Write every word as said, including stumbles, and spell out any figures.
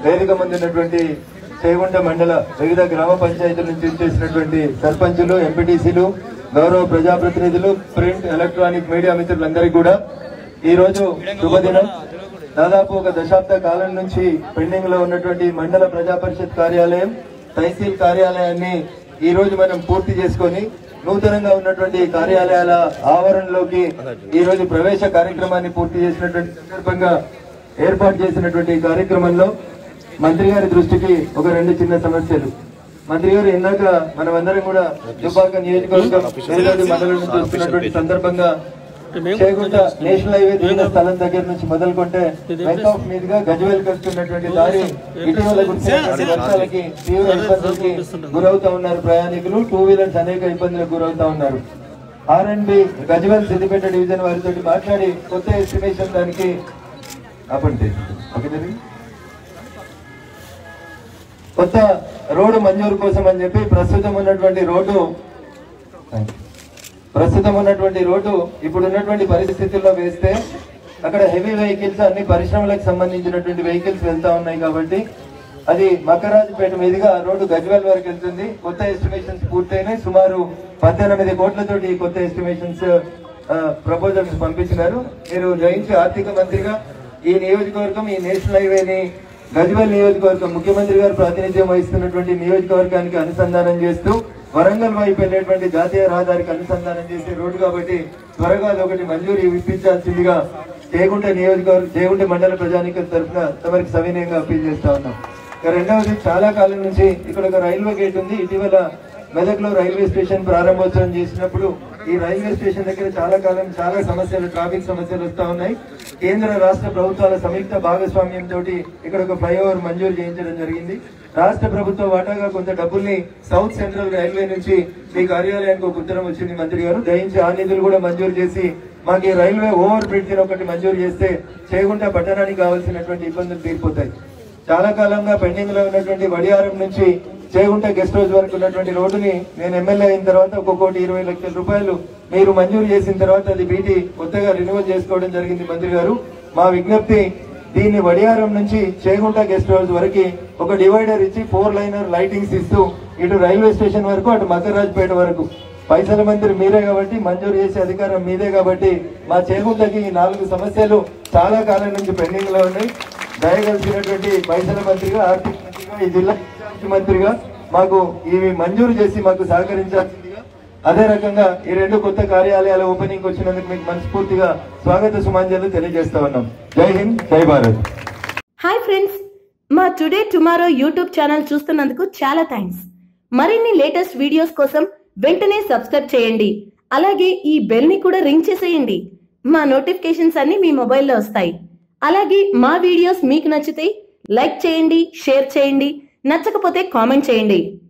వేదిక ముందున్నటువంటి చేగుంట మండల వివిధ గ్రామ పంచాయతీల నుంచి చేసినటువంటి సర్పంచులు, ఎంపీటీసీలు, గౌరవ ప్రజాప్రతినిధులు, ప్రింట్, ఎలక్ట్రానిక్ మీడియా మిత్రులందరికీ కూడా ఈ రోజు శుభదినం. దాదాపు ఒక దశాబ్ద కాలం నుంచి పెండింగ్ లో ఉన్నటువంటి మండల ప్రజా పరిషత్ కార్యాలయం, తహసీల్ కార్యాలయాన్ని ఈ రోజు మనం పూర్తి చేసుకొని నూతనంగా ఉన్నటువంటి కార్యాలయాల ఆవరణలోకి ఈ రోజు ప్రవేశ కార్యక్రమాన్ని పూర్తి చేసినటువంటి సందర్భంగా ఏర్పాటు చేసినటువంటి కార్యక్రమంలో మంత్రి గారి దృష్టికి ఒక రెండు చిన్న సమస్యలు. మంత్రి గారు ఇందాక మనం అందరం కూడా దుబ్బాక నియోజకవర్గం మండలం నుంచి వస్తున్నటువంటి సందర్భంగా చేగుంట నేషనల్ హైవే దిగిన స్థలం దగ్గర నుంచి మొదలుకుంటే వెంకౌఫ్ మీదుగా గజ్వేల్ వస్తున్నటువంటి దారి ఇటీవల కురిసినటువంటి వర్షాలకి తీవ్ర ఇబ్బందులకి గురవుతా ఉన్నారు ప్రయాణికులు. టూ వీలర్స్ అనేక ఇబ్బందులకు గురవుతా ఉన్నారు. R and B Gajwel Siddipet division వారితో మాట్లాడి కొత్త ఎస్టిమేషన్ దానికి అప్పటి కొత్త రోడ్డు మంజూరు కోసం అని చెప్పి ప్రస్తుతం ఉన్నటువంటి రోడ్డు ప్రస్తుతం ఉన్నటువంటి రోడ్డు ఇప్పుడు ఉన్నటువంటి పరిస్థితుల్లో వేస్తే అక్కడ హెవీ వెహికల్స్ అన్ని పరిశ్రమలకు సంబంధించినటువంటి వెహికల్స్ వెళ్తా ఉన్నాయి కాబట్టి అది మకరాజుపేట మీదుగా రోడ్డు గజ్వేల్ వరకు వెళ్తుంది. కొత్త ఎస్టిమేషన్స్ పూర్తయినాయి. సుమారు పద్దెనిమిది కోట్లతోటి కొత్త ఎస్టిమేషన్స్ ప్రపోజల్స్ పంపించినారు. మీరు జయించి ఆర్థిక మంత్రిగా ఈ నియోజకవర్గం, ఈ నేషనల్ హైవేని గజ్వేల్ నియోజకవర్గం ముఖ్యమంత్రి గారు ప్రాతినిధ్యం వహిస్తున్నటువంటి నియోజకవర్గానికి అనుసంధానం చేస్తూ వరంగల్ వైపు వెళ్ళేటువంటి జాతీయ రహదారికి అనుసంధానం చేసే రోడ్డు కాబట్టి త్వరగా ఒకటి మంజూరు ఇప్పించాల్సిందిగా చేగుంట నియోజకవర్గం చేగుంట మండల ప్రజానీకం తరఫున తమరికి సవినయంగా అప్పీల్ చేస్తా ఉన్నాం. రెండవది, చాలా కాలం నుంచి ఇక్కడ ఒక రైల్వే గేట్ ఉంది. ఇటీవల మెదక్లో రైల్వే స్టేషన్ ప్రారంభోత్సవం చేసినప్పుడు ఈ రైల్వే స్టేషన్ దగ్గర చాలా కాలం చాలా సమస్యలు, ట్రాఫిక్ సమస్యలు వస్తా ఉన్నాయి. కేంద్ర రాష్ట్ర ప్రభుత్వాల సంయుక్త భాగస్వామ్యంతో ఇక్కడ ఒక ఫ్లైఓవర్ మంజూరు చేయించడం జరిగింది. రాష్ట్ర ప్రభుత్వ వాటాగా కొంత డబ్బుల్ని సౌత్ సెంట్రల్ రైల్వే నుంచి మీ కార్యాలయానికి ఒక ఉత్తరం వచ్చింది మంత్రి గారు. దయించి ఆ నిధులు కూడా మంజూరు చేసి మాకు ఈ రైల్వే ఓవర్ బ్రిడ్జ్ ఒకటి మంజూరు చేస్తే చేగుంట పట్టణానికి కావాల్సినటువంటి ఇబ్బందులు తీరిపోతాయి. చాలా కాలంగా పెండింగ్ లో ఉన్నటువంటి వడియారం నుంచి చేగుంట గెస్ట్ హౌస్ వరకు ఉన్నటువంటి రోడ్డుని నేను ఎమ్మెల్యే అయిన తర్వాత ఒక కోటి ఇరవై లక్షల రూపాయలు మీరు మంజూరు చేసిన తర్వాత అది బీటీ కొత్తగా రెన్యువల్ చేసుకోవడం జరిగింది మంత్రి గారు. మా విజ్ఞప్తి, దీన్ని వడియారం నుంచి చేగుంట గెస్ట్ హౌస్ వరకు ఒక డివైడర్ ఇచ్చి ఫోర్ లైనర్ లైటింగ్స్ ఇస్తూ ఇటు రైల్వే స్టేషన్ వరకు అటు మకరాజ్పేట వరకు పైసల మంత్రి మీరే కాబట్టి మంజూరు చేసే అధికారం మీదే కాబట్టి మా చేగుంటకి ఈ నాలుగు సమస్యలు చాలా కాలం నుంచి పెండింగ్ లో ఉన్నాయి. దయగలిసినటువంటి పైసల మంత్రిగా, ఆర్థిక మంత్రిగా, ఈ జిల్లా మంత్రిగా మాకు ఇవి మంజూరు చేసి మాకు సహకరించాల్సిందిగా, అదే రకంగా ఈ రెండు కొత్త కార్యాలయాల ఓపెనింగ్ వచ్చినందుకు మీకు మనస్ఫూర్తిగా స్వాగత సుమాంజలు తెలియజేస్తా ఉన్నాం. జై హింద్, జై భారత్. హాయ్ ఫ్రెండ్స్, మా టుడే టుమారో యూట్యూబ్ ఛానల్ చూస్తున్నందుకు చాలా థ్యాంక్స్. మరిన్ని లేటెస్ట్ వీడియోస్ కోసం వెంటనే సబ్స్క్రైబ్ చేయండి. అలాగే ఈ బెల్ ని కూడా రింగ్ చేసేయండి. మా నోటిఫికేషన్స్ అన్ని మీ మొబైల్లో వస్తాయి. అలాగే మా వీడియోస్ మీకు నచ్చితే లైక్ చేయండి, షేర్ చేయండి, నచ్చకపోతే కామెంట్ చేయండి.